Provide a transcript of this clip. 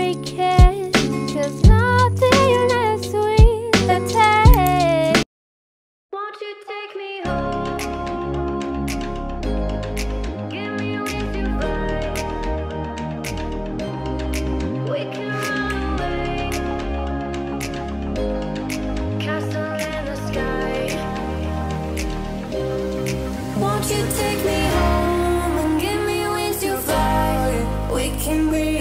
take it, 'cause nothing less sweet than taste. Won't you take me home? Give me wings to fly. We can run away. Castle in the sky. Won't you take me home and give me wings to fly? We can breathe.